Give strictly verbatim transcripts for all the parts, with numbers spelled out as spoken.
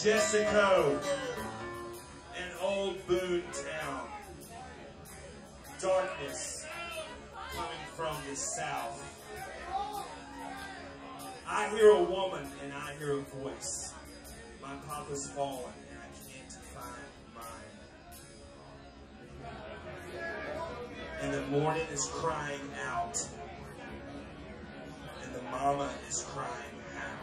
Jesco, an old boon town. Darkness coming from the south. I hear a woman and I hear a voice. My papa's fallen and I can't find mine. And the morning is crying out. And the mama is crying out.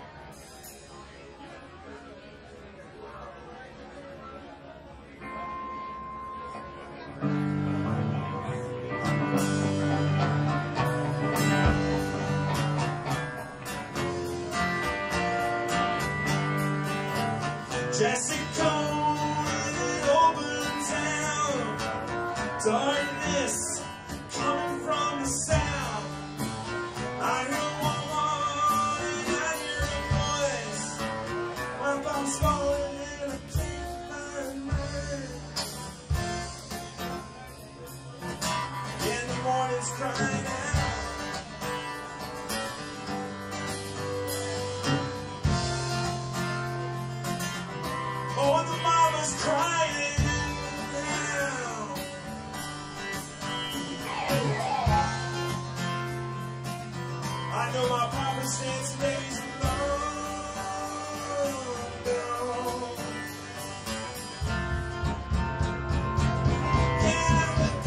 Jesco, an open town, darkness coming from the south. I hear a woman and I hear a voice. My bomb's falling and I can't find mine. And the morning's crying out. Oh, and the mama's crying now. I know my papa stands babies alone. Can't have a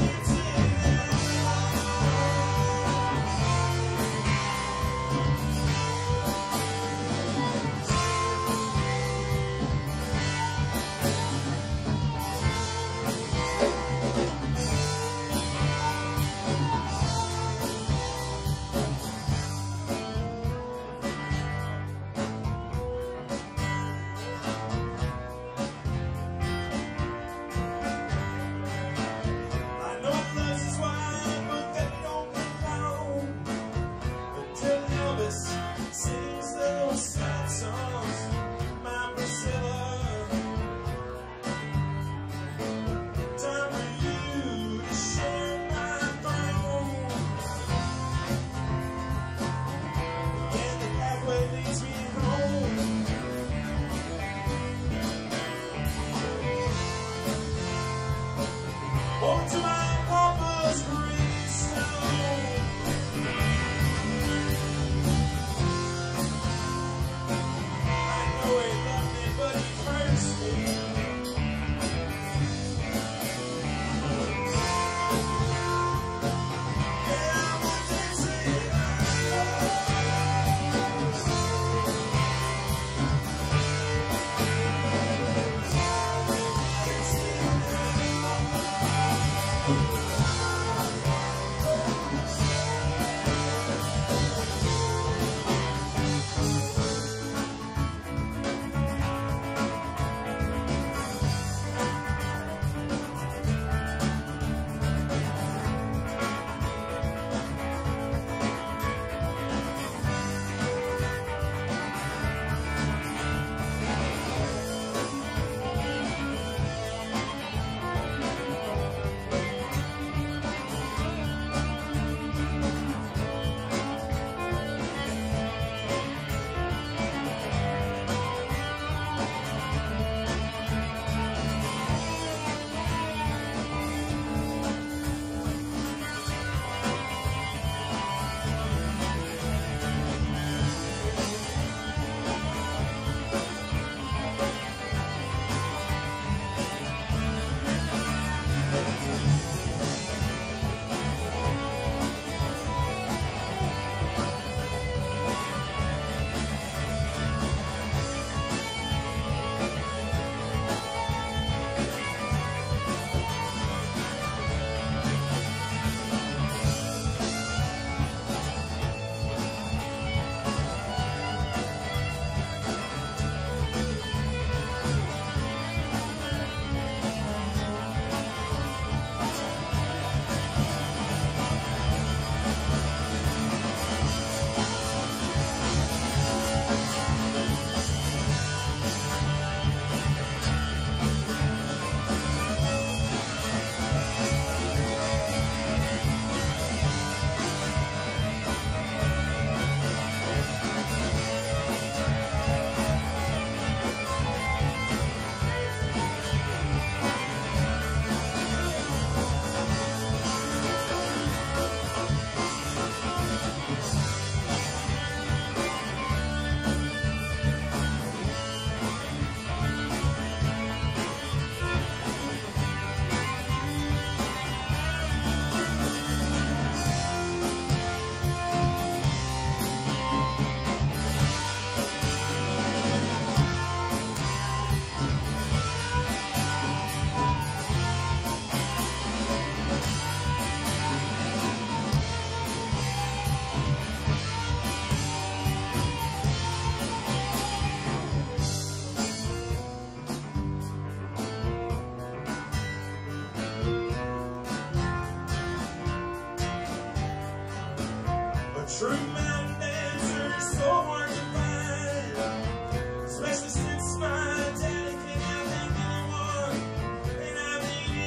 so hard to find, especially since my daddy can't have anyone, can't have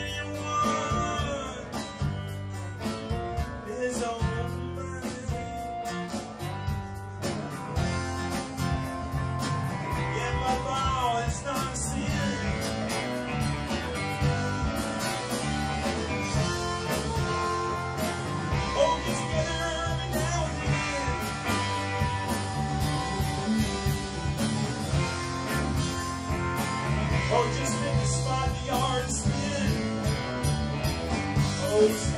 anyone, his own mind. Yeah, but law is not a sin. Oh, get together every now and then. Oh, just make the spot in the yard spin. Oh,